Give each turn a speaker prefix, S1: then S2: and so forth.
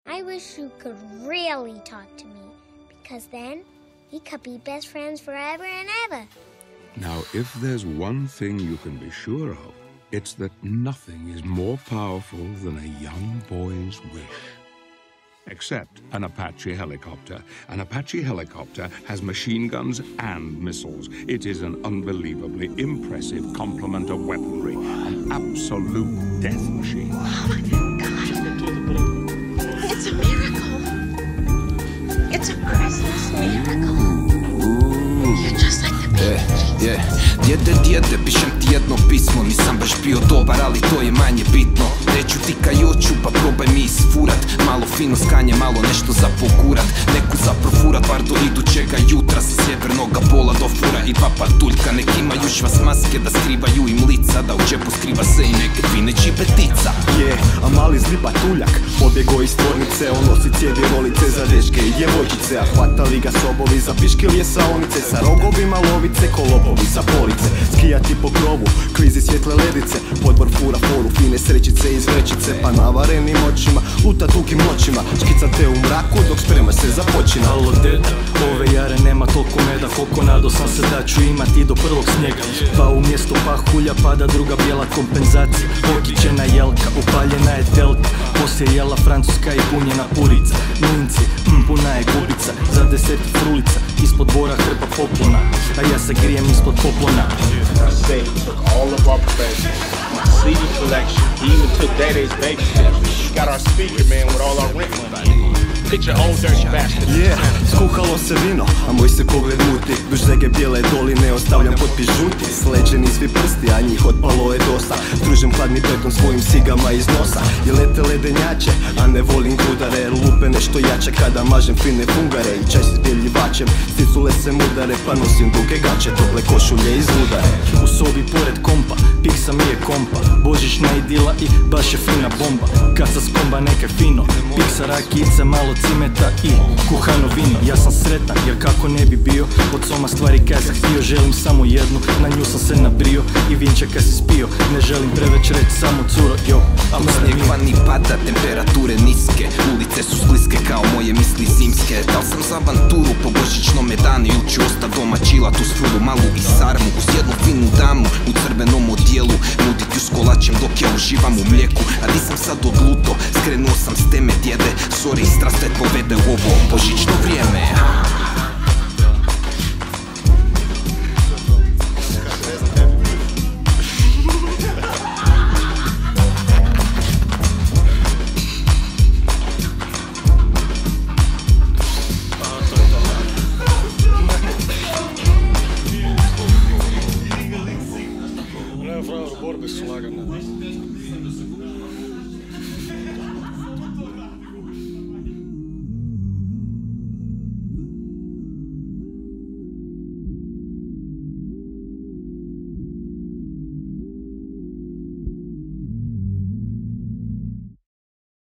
S1: I wish you could really talk to me, because then we could be best friends forever and ever.
S2: Now, if there's one thing you can be sure of, it's that nothing is more powerful than a young boy's wish. Except an Apache helicopter. An Apache helicopter has machine guns and missiles. It is an unbelievably impressive complement of weaponry. An absolute death machine.
S3: Oh my God. It's a miracle. It's a Christmas miracle. You're just like the baby.
S4: Djede, pišem ti jedno pismo. Nisam baš bio dobar, ali to je manje bitno. Neću ti kaj oću, pa probaj mi isfurat. Malo fino skanje, malo nešto za pogurat. Neku za profurat, bar do idućega jutra. Sa sjevernoga pola do fura i dva patuljka. Nek imaju švas maske da skrivaju im lica. Da u džepu skriva se i neke fine čipetica.
S5: A mali zli patuljak pobjegao iz tvornice. On nosi cijevi rolice za dečke i djevojčice. A hvatali ga sobovi za piškilje saonice. Sa rogovima lovice, kolobovi sa police. Skijati po krovu, kvizi svjetle ledice. Podbor fura foru, fine srećice iz vrećice. Pa navarenim očima, luta tukim noćima. Škica te u mraku dok sprema se za počina.
S6: Alo deda, ove jare nema toliko meda. Koliko nado sam se da ću imati do prvog snijega. Pa umjesto pahulja pada druga bijela kompenzacija. Okićena jelka, upaljena je telka. Poslije jela francuska i punjena purica. Mlinci, puna je gubica. Za 10 frulica, ispod dvora hrpa poklona. A ja se grijem ispod poklona.
S7: I say he took all of our presents, my CD collection, he even took Daddy's baby steps. Got our speaker, man, with all our rent money. Picture old dirty bastard.
S5: Skuhalo se vino, a moj se pogled muti. Duž žege bijele doline ostavljam potpis žuti. Sleđeni svi prsti, a njih otpalo je dosta. Družim hladni beton svojim sigama iz nosa. I lete ledenjače, a ne volim grudare. Lupe nešto jače kada mažem fine fungare. I čaj s izbjeljivačem, sticule se mudare. Pa nosim duge gače, tople košulje iz udare.
S6: U sobi pored kompa, piksa mi je kompa. Božićna idila i baš je fina bomba. Kad sa skomba neke fino, piksa rakice, malo cimeta i kuhano vino. Ja sam sretan jer kako ne bi bio. Od soma stvari kaj sam htio, želim samo jednu. Na nju sam se nabrio i vinče kaj si spio. Ne želim preveć reći samo curo, jo.
S4: Snijeg vani pada, temperature niske. Ulice su skliske kao moje misli zimske. Dal sam za avanturu po božićnome danu. Ili ću osta doma chillat uz furu malu i sarmu. Uz jednu finu damu u crvenom odijelu. Nudit ju s kolačem dok ja uživam u mlijeku. A di sam sad odluto, skrenuo sam s teme djede. Sorry, strast te povede u ovo božićno vrijeme.
S6: Borbe su lagane.